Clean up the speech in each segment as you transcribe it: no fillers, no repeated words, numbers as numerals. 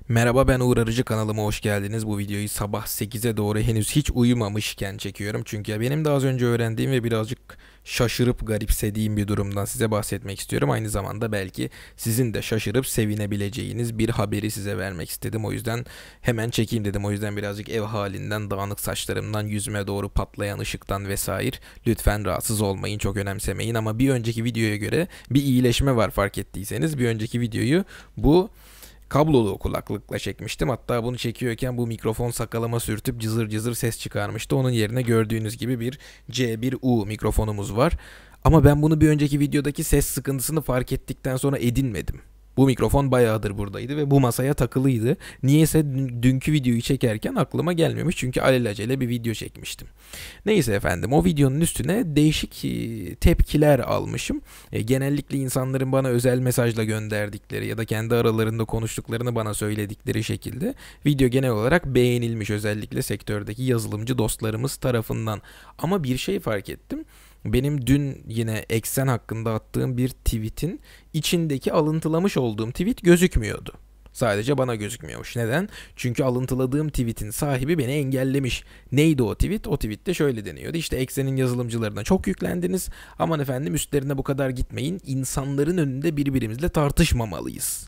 Merhaba, ben Uğur Arıcı, kanalıma hoş geldiniz. Bu videoyu sabah 8'e doğru henüz hiç uyumamışken çekiyorum. Çünkü benim de az önce öğrendiğim ve birazcık şaşırıp garipsediğim bir durumdan size bahsetmek istiyorum. Aynı zamanda belki sizin de şaşırıp sevinebileceğiniz bir haberi size vermek istedim. O yüzden hemen çekeyim dedim. O yüzden birazcık ev halinden, dağınık saçlarımdan, yüzüme doğru patlayan ışıktan vesaire. Lütfen rahatsız olmayın, çok önemsemeyin. Ama bir önceki videoya göre bir iyileşme var, fark ettiyseniz. Bir önceki videoyu bu kablolu kulaklıkla çekmiştim. Hatta bunu çekiyorken bu mikrofon sakalama sürtüp cızır cızır ses çıkarmıştı. Onun yerine gördüğünüz gibi bir C1U mikrofonumuz var. Ama ben bunu bir önceki videodaki ses sıkıntısını fark ettikten sonra edinmedim. Bu mikrofon bayağıdır buradaydı ve bu masaya takılıydı. Niyeyse dünkü videoyu çekerken aklıma gelmemiş, çünkü alelacele bir video çekmiştim. Neyse efendim, o videonun üstüne değişik tepkiler almışım. Genellikle insanların bana özel mesajla gönderdikleri ya da kendi aralarında konuştuklarını bana söyledikleri şekilde video genel olarak beğenilmiş, özellikle sektördeki yazılımcı dostlarımız tarafından. Ama bir şey fark ettim. Benim dün yine Eksen hakkında attığım bir tweetin içindeki alıntılamış olduğum tweet gözükmüyordu. Sadece bana gözükmüyormuş. Neden? Çünkü alıntıladığım tweetin sahibi beni engellemiş. Neydi o tweet? O tweette şöyle deniyordu: İşte Eksen'in yazılımcılarına çok yüklendiniz. Aman efendim, üstlerine bu kadar gitmeyin. İnsanların önünde birbirimizle tartışmamalıyız.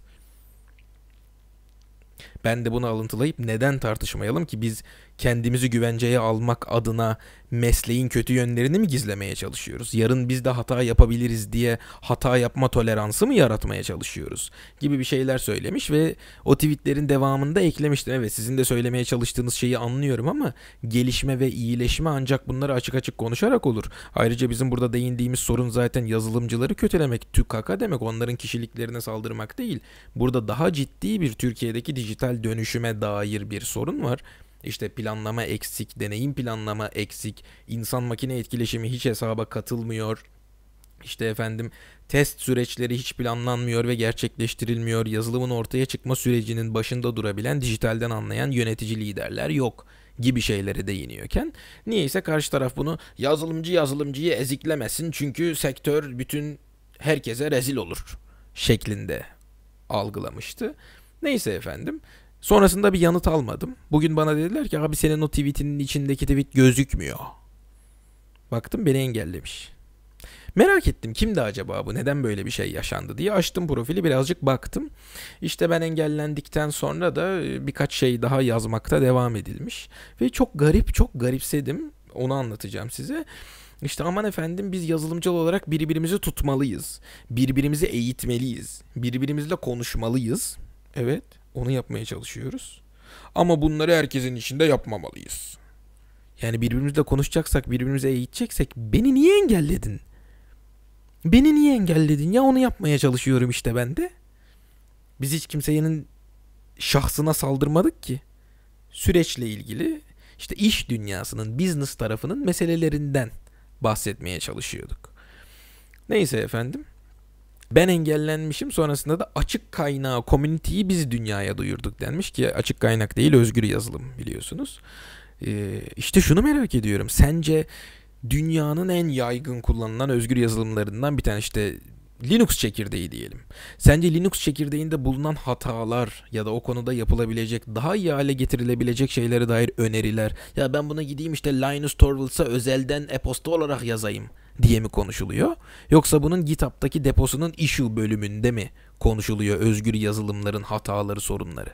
Ben de bunu alıntılayıp, neden tartışmayalım ki, biz kendimizi güvenceye almak adına mesleğin kötü yönlerini mi gizlemeye çalışıyoruz? Yarın biz de hata yapabiliriz diye hata yapma toleransı mı yaratmaya çalışıyoruz? Gibi bir şeyler söylemiş ve o tweetlerin devamında eklemiştim. Evet, sizin de söylemeye çalıştığınız şeyi anlıyorum ama gelişme ve iyileşme ancak bunları açık açık konuşarak olur. Ayrıca bizim burada değindiğimiz sorun zaten yazılımcıları kötülemek, tükaka demek, onların kişiliklerine saldırmak değil. Burada daha ciddi bir Türkiye'deki dijital dönüşüme dair bir sorun var. İşte planlama eksik, deneyim planlama eksik, insan makine etkileşimi hiç hesaba katılmıyor. İşte efendim, test süreçleri hiç planlanmıyor ve gerçekleştirilmiyor. Yazılımın ortaya çıkma sürecinin başında durabilen, dijitalden anlayan yönetici liderler yok gibi şeylere değiniyorken, niyeyse karşı taraf bunu yazılımcı yazılımcıyı eziklemesin çünkü sektör bütün herkese rezil olur şeklinde algılamıştı. Neyse efendim. Sonrasında bir yanıt almadım. Bugün bana dediler ki abi, senin o tweetinin içindeki tweet gözükmüyor. Baktım beni engellemiş. Merak ettim, kimdi acaba bu, neden böyle bir şey yaşandı diye açtım profili, birazcık baktım. İşte ben engellendikten sonra da birkaç şey daha yazmakta devam edilmiş. Ve çok garip, çok garipsedim, onu anlatacağım size. İşte aman efendim, biz yazılımcı olarak birbirimizi tutmalıyız. Birbirimizi eğitmeliyiz. Birbirimizle konuşmalıyız. Evet, onu yapmaya çalışıyoruz. Ama bunları herkesin içinde yapmamalıyız. Yani birbirimizle konuşacaksak, birbirimize eğiteceksek beni niye engelledin? Beni niye engelledin ya, onu yapmaya çalışıyorum işte ben de. Biz hiç kimsenin şahsına saldırmadık ki. Süreçle ilgili işte iş dünyasının, business tarafının meselelerinden bahsetmeye çalışıyorduk. Neyse efendim. Ben engellenmişim, sonrasında da açık kaynağı, community'yi biz dünyaya duyurduk denmiş ki açık kaynak değil, özgür yazılım biliyorsunuz. İşte şunu merak ediyorum. Sence dünyanın en yaygın kullanılan özgür yazılımlarından bir tane, işte Linux çekirdeği diyelim. Sence Linux çekirdeğinde bulunan hatalar ya da o konuda yapılabilecek, daha iyi hale getirilebilecek şeylere dair öneriler, ya ben buna gideyim işte Linus Torvalds'a özelden e-posta olarak yazayım diye mi konuşuluyor? Yoksa bunun GitHub'taki deposunun issue bölümünde mi konuşuluyor özgür yazılımların hataları, sorunları?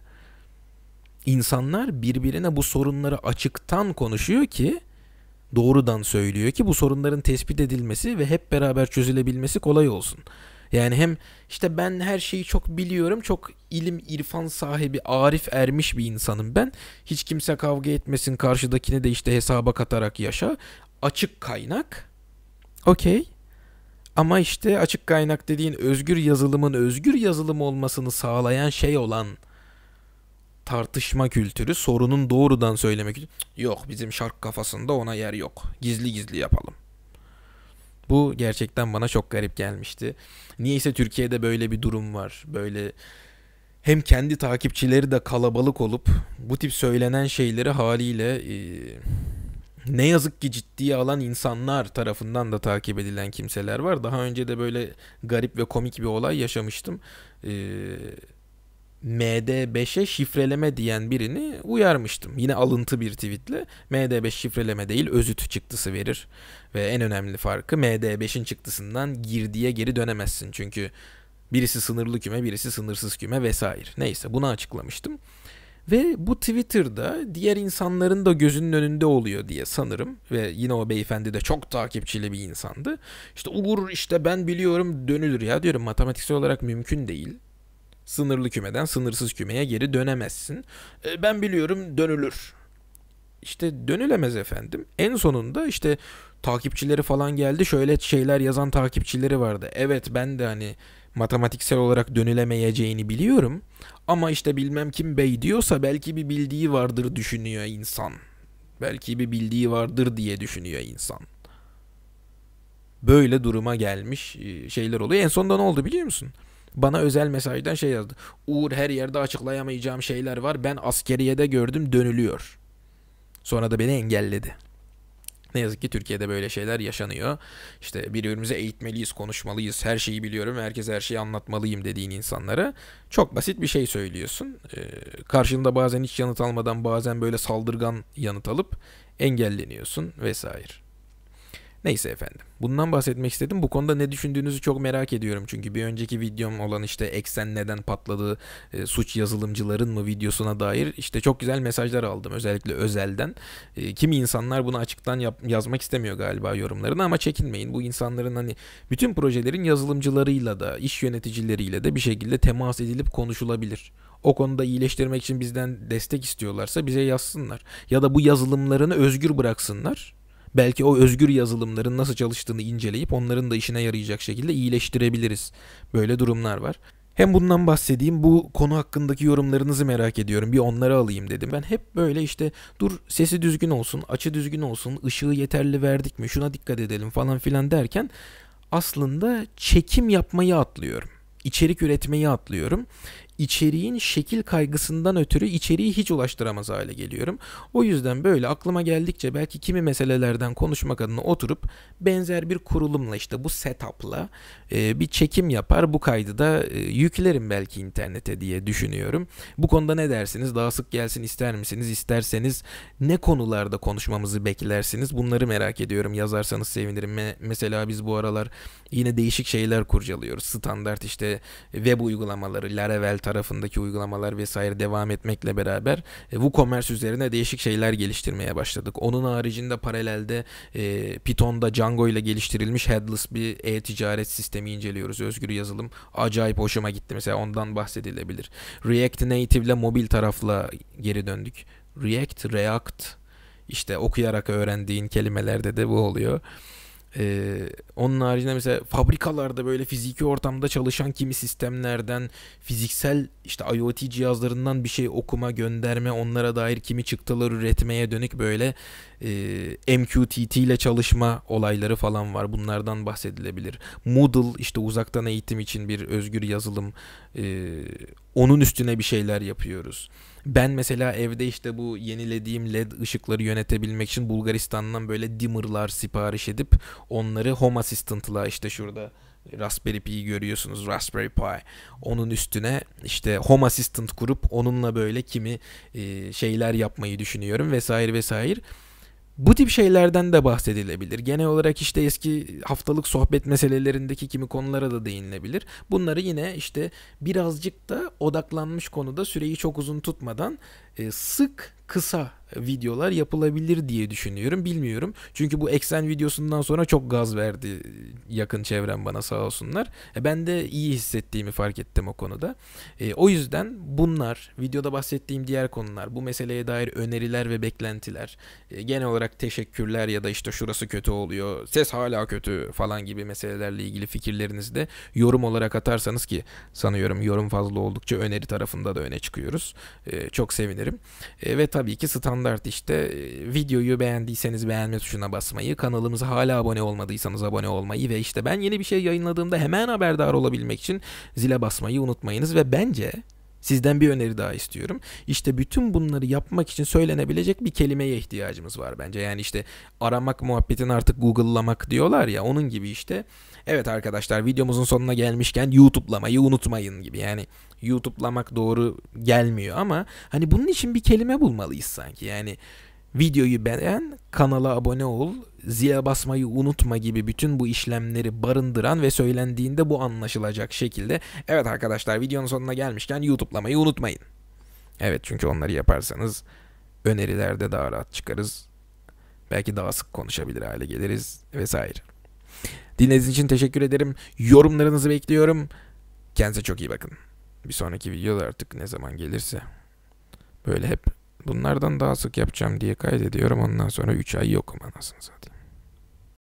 İnsanlar birbirine bu sorunları açıktan konuşuyor ki, doğrudan söylüyor ki bu sorunların tespit edilmesi ve hep beraber çözülebilmesi kolay olsun. Yani hem işte ben her şeyi çok biliyorum, çok ilim irfan sahibi, arif ermiş bir insanım ben. Hiç kimse kavga etmesin, karşıdakini de işte hesaba katarak yaşa. Açık kaynak. Okey. Ama işte açık kaynak dediğin özgür yazılımın özgür yazılım olmasını sağlayan şey olan tartışma kültürü, sorunun doğrudan söylemek için, yok bizim şark kafasında ona yer yok, gizli gizli yapalım. Bu gerçekten bana çok garip gelmişti. Niyeyse Türkiye'de böyle bir durum var. Böyle hem kendi takipçileri de kalabalık olup bu tip söylenen şeyleri haliyle ne yazık ki ciddiye alan insanlar tarafından da takip edilen kimseler var. Daha önce de böyle garip ve komik bir olay yaşamıştım. E, MD5'e şifreleme diyen birini uyarmıştım. Yine alıntı bir tweetle. MD5 şifreleme değil, özüt çıktısı verir. Ve en önemli farkı, MD5'in çıktısından girdiye geri dönemezsin. Çünkü birisi sınırlı küme, birisi sınırsız küme vesaire. Neyse, bunu açıklamıştım. Ve bu Twitter'da diğer insanların da gözünün önünde oluyor diye sanırım. Ve yine o beyefendi de çok takipçili bir insandı. İşte Uğur, işte ben biliyorum dönülür ya, diyorum, matematiksel olarak mümkün değil. Sınırlı kümeden sınırsız kümeye geri dönemezsin. Ben biliyorum dönülür. İşte dönülemez efendim. En sonunda işte takipçileri falan geldi. Şöyle şeyler yazan takipçileri vardı. Evet, ben de hani matematiksel olarak dönülemeyeceğini biliyorum. Ama işte bilmem kim bey diyorsa belki bir bildiği vardır düşünüyor insan. Belki bir bildiği vardır diye düşünüyor insan. Böyle duruma gelmiş şeyler oluyor. En sonunda ne oldu biliyor musun? Bana özel mesajdan şey yazdı. Uğur, her yerde açıklayamayacağım şeyler var. Ben askeriyede gördüm, dönülüyor. Sonra da beni engelledi. Ne yazık ki Türkiye'de böyle şeyler yaşanıyor. İşte birbirimize eğitmeliyiz, konuşmalıyız, her şeyi biliyorum, herkese her şeyi anlatmalıyım dediğin insanlara çok basit bir şey söylüyorsun. Karşılığında bazen hiç yanıt almadan, bazen böyle saldırgan yanıt alıp engelleniyorsun vesaire. Neyse efendim. Bundan bahsetmek istedim. Bu konuda ne düşündüğünüzü çok merak ediyorum. Çünkü bir önceki videom olan işte eksen neden patladı, suç yazılımcıların mı videosuna dair işte çok güzel mesajlar aldım. Özellikle özelden. Kimi insanlar bunu açıktan yazmak istemiyor galiba yorumlarını, ama çekinmeyin. Bu insanların hani bütün projelerin yazılımcılarıyla da, iş yöneticileriyle de bir şekilde temas edilip konuşulabilir. O konuda iyileştirmek için bizden destek istiyorlarsa bize yazsınlar. Ya da bu yazılımlarını özgür bıraksınlar. Belki o özgür yazılımların nasıl çalıştığını inceleyip onların da işine yarayacak şekilde iyileştirebiliriz. Böyle durumlar var. Hem bundan bahsedeyim, bu konu hakkındaki yorumlarınızı merak ediyorum. Bir onları alayım dedim. Ben hep böyle işte dur sesi düzgün olsun, açı düzgün olsun, ışığı yeterli verdik mi, şuna dikkat edelim falan filan derken aslında çekim yapmayı atlıyorum. İçerik üretmeyi atlıyorum. İçeriğin şekil kaygısından ötürü içeriği hiç ulaştıramaz hale geliyorum. O yüzden böyle aklıma geldikçe belki kimi meselelerden konuşmak adına oturup benzer bir kurulumla, işte bu setup'la bir çekim yapar, bu kaydı da yüklerim belki internete diye düşünüyorum. Bu konuda ne dersiniz? Daha sık gelsin ister misiniz? İsterseniz ne konularda konuşmamızı beklersiniz? Bunları merak ediyorum. Yazarsanız sevinirim. Mesela biz bu aralar yine değişik şeyler kurcalıyoruz. Standart işte web uygulamaları, Laravel tarafındaki uygulamalar vesaire devam etmekle beraber WooCommerce üzerine değişik şeyler geliştirmeye başladık. Onun haricinde paralelde Python'da Django ile geliştirilmiş headless bir e-ticaret sistemi inceliyoruz. Özgür yazılım. Acayip hoşuma gitti. Mesela ondan bahsedilebilir. React Native ile mobil tarafla geri döndük. React, işte okuyarak öğrendiğin kelimelerde de bu oluyor. Onun haricinde mesela fabrikalarda böyle fiziki ortamda çalışan kimi sistemlerden, fiziksel işte IoT cihazlarından bir şey okuma, gönderme, onlara dair kimi çıktılar üretmeye dönük böyle MQTT ile çalışma olayları falan var. Bunlardan bahsedilebilir. Moodle, işte uzaktan eğitim için bir özgür yazılım. Onun üstüne bir şeyler yapıyoruz. Ben mesela evde işte bu yenilediğim LED ışıkları yönetebilmek için Bulgaristan'dan böyle dimmer'lar sipariş edip onları Home Assistant'la, işte şurada Raspberry Pi'yi görüyorsunuz, Raspberry Pi. Onun üstüne işte Home Assistant kurup onunla böyle kimi şeyler yapmayı düşünüyorum vesaire vesaire. Bu tip şeylerden de bahsedilebilir. Genel olarak işte eski haftalık sohbet meselelerindeki kimi konulara da değinilebilir. Bunları yine işte birazcık da odaklanmış konuda süreyi çok uzun tutmadan sık kısa videolar yapılabilir diye düşünüyorum. Bilmiyorum. Çünkü bu eksen videosundan sonra çok gaz verdi yakın çevrem bana, sağ olsunlar. Ben de iyi hissettiğimi fark ettim o konuda. O yüzden bunlar, videoda bahsettiğim diğer konular, bu meseleye dair öneriler ve beklentiler, genel olarak teşekkürler ya da işte şurası kötü oluyor, ses hala kötü falan gibi meselelerle ilgili fikirlerinizi de yorum olarak atarsanız, ki sanıyorum yorum fazla oldukça öneri tarafında da öne çıkıyoruz. Çok sevinirim. Ve tabii ki standart işte videoyu beğendiyseniz beğenme tuşuna basmayı, kanalımıza hala abone olmadıysanız abone olmayı ve işte ben yeni bir şey yayınladığımda hemen haberdar olabilmek için zile basmayı unutmayınız. Ve bence Sizden bir öneri daha istiyorum. İşte bütün bunları yapmak için söylenebilecek bir kelimeye ihtiyacımız var bence. Yani işte aramak muhabbetini artık Google'lamak diyorlar ya, onun gibi işte. Evet arkadaşlar, videomuzun sonuna gelmişken YouTube'lamayı unutmayın gibi. Yani YouTube'lamak doğru gelmiyor ama hani bunun için bir kelime bulmalıyız sanki. Yani videoyu beğen, kanala abone ol, zile basmayı unutma gibi bütün bu işlemleri barındıran ve söylendiğinde bu anlaşılacak şekilde. Evet arkadaşlar, videonun sonuna gelmişken YouTube'lamayı unutmayın. Evet, çünkü onları yaparsanız önerilerde daha rahat çıkarız. Belki daha sık konuşabilir hale geliriz vesaire. Dinlediğiniz için teşekkür ederim. Yorumlarınızı bekliyorum. Kendinize çok iyi bakın. Bir sonraki videoda artık ne zaman gelirse böyle hep bunlardan daha sık yapacağım diye kaydediyorum. Ondan sonra 3 ay yokum anasını satayım.